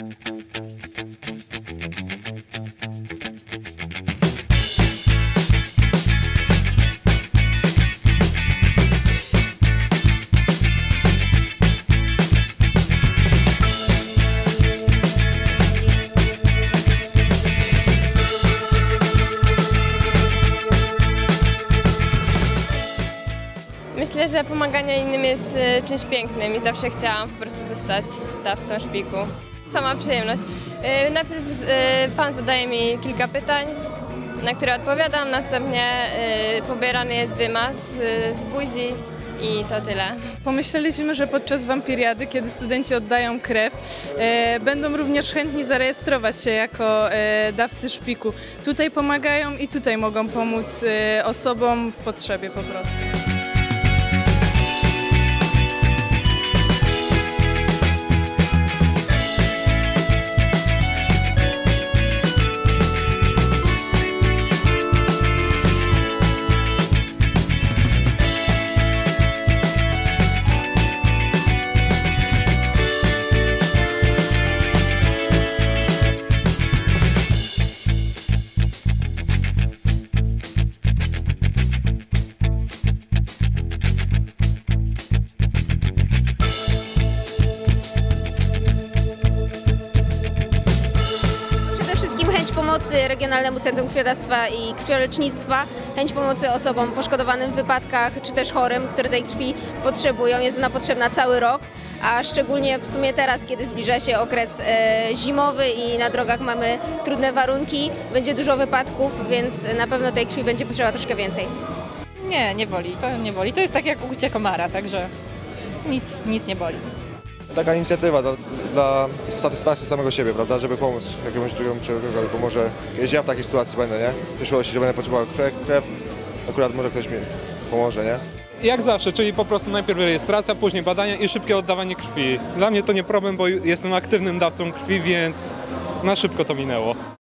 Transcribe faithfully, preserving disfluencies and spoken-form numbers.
Myślę, że pomaganie innym jest czymś pięknym i zawsze chciałam po prostu zostać dawcą szpiku. Sama przyjemność. Najpierw pan zadaje mi kilka pytań, na które odpowiadam, następnie pobierany jest wymaz z buzi i to tyle. Pomyśleliśmy, że podczas wampiriady, kiedy studenci oddają krew, e, będą również chętni zarejestrować się jako e, dawcy szpiku. Tutaj pomagają i tutaj mogą pomóc e, osobom w potrzebie po prostu. Chęć pomocy Regionalnemu Centrum Krwiodawstwa i Krwiolecznictwa, chęć pomocy osobom poszkodowanym w wypadkach czy też chorym, które tej krwi potrzebują. Jest ona potrzebna cały rok, a szczególnie w sumie teraz, kiedy zbliża się okres e, zimowy i na drogach mamy trudne warunki, będzie dużo wypadków, więc na pewno tej krwi będzie potrzeba troszkę więcej. Nie, nie boli, to nie boli. To jest tak jak ukłucie komara, także nic, nic nie boli. Taka inicjatywa dla, dla satysfakcji samego siebie, prawda, żeby pomóc jakiemuś drugiemu człowiekowi, bo może kiedyś ja w takiej sytuacji będę, nie? W przyszłości, że będę potrzebował krew, krew, akurat może ktoś mi pomoże, nie? Jak zawsze, czyli po prostu najpierw rejestracja, później badania i szybkie oddawanie krwi. Dla mnie to nie problem, bo jestem aktywnym dawcą krwi, więc na szybko to minęło.